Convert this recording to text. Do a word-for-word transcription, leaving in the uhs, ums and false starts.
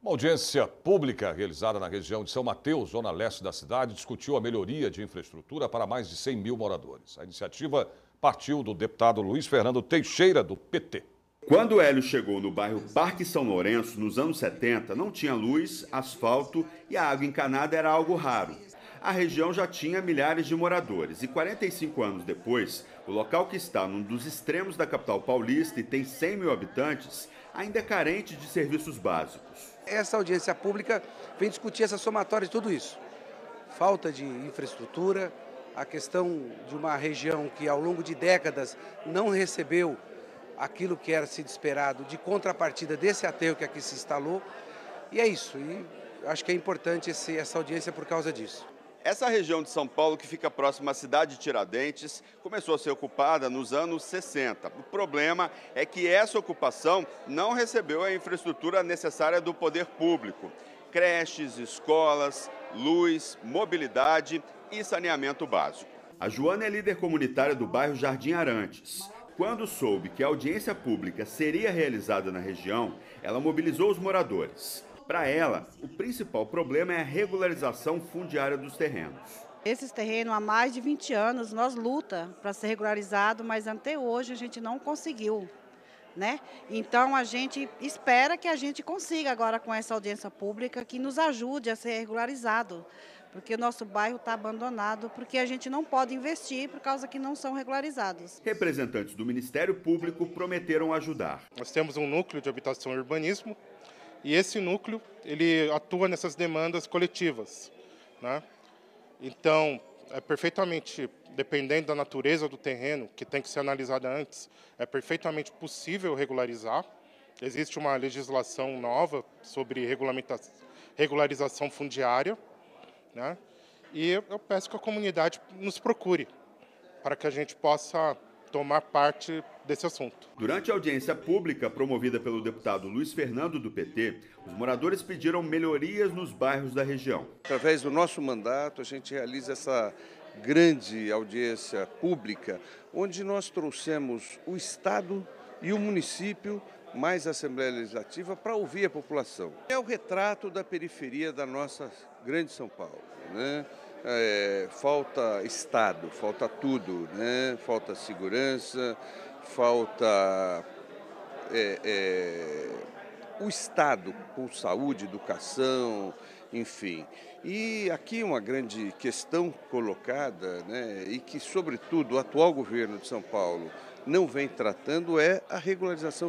Uma audiência pública realizada na região de São Mateus, zona leste da cidade, discutiu a melhoria de infraestrutura para mais de cem mil moradores. A iniciativa partiu do deputado Luiz Fernando Teixeira, do P T. Quando Hélio chegou no bairro Parque São Lourenço, nos anos setenta, não tinha luz, asfalto e a água encanada era algo raro. A região já tinha milhares de moradores e quarenta e cinco anos depois, o local que está num dos extremos da capital paulista e tem cem mil habitantes, ainda é carente de serviços básicos. Essa audiência pública vem discutir essa somatória de tudo isso. Falta de infraestrutura, a questão de uma região que ao longo de décadas não recebeu aquilo que era sido esperado de contrapartida desse aterro que aqui se instalou. E é isso, e acho que é importante esse, essa audiência por causa disso. Essa região de São Paulo, que fica próxima à cidade de Tiradentes, começou a ser ocupada nos anos sessenta. O problema é que essa ocupação não recebeu a infraestrutura necessária do poder público. Creches, escolas, luz, mobilidade e saneamento básico. A Joana é líder comunitária do bairro Jardim Arantes. Quando soube que a audiência pública seria realizada na região, ela mobilizou os moradores. Para ela, o principal problema é a regularização fundiária dos terrenos. Esses terrenos há mais de vinte anos nós luta para ser regularizado, mas até hoje a gente não conseguiu, né? Então a gente espera que a gente consiga agora com essa audiência pública que nos ajude a ser regularizado, porque o nosso bairro está abandonado, porque a gente não pode investir por causa que não são regularizados. Representantes do Ministério Público prometeram ajudar. Nós temos um núcleo de habitação e urbanismo, e esse núcleo ele atua nessas demandas coletivas, né? Então, é perfeitamente, dependendo da natureza do terreno, que tem que ser analisada antes, é perfeitamente possível regularizar. Existe uma legislação nova sobre regularização fundiária, né? E eu peço que a comunidade nos procure para que a gente possa tomar parte desse assunto. Durante a audiência pública promovida pelo deputado Luiz Fernando do P T, os moradores pediram melhorias nos bairros da região. Através do nosso mandato, a gente realiza essa grande audiência pública, onde nós trouxemos o Estado e o município, mais a Assembleia Legislativa, para ouvir a população. É o retrato da periferia da nossa grande São Paulo, né? É, falta Estado, falta tudo, né? Falta segurança, falta é, é, o Estado com saúde, educação, enfim. E aqui uma grande questão colocada, né? E que, sobretudo, o atual governo de São Paulo não vem tratando é a regularização